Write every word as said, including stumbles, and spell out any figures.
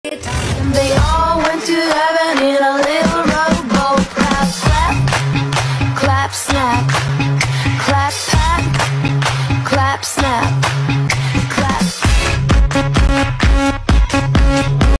And they all went to heaven in a